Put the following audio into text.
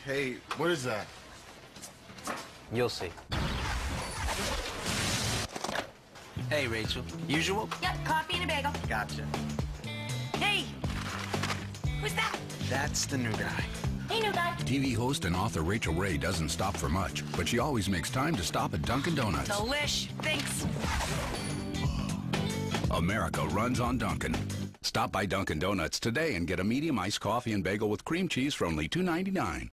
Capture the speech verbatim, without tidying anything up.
Hey, what is that? You'll see. Hey, Rachel. Usual? Yep, coffee and a bagel. Gotcha. Hey! Who's that? That's the new guy. Hey, new guy. T V host and author Rachel Ray doesn't stop for much, but she always makes time to stop at Dunkin' Donuts. Delish. Thanks. America runs on Dunkin'. Stop by Dunkin' Donuts today and get a medium iced coffee and bagel with cream cheese for only two ninety-nine.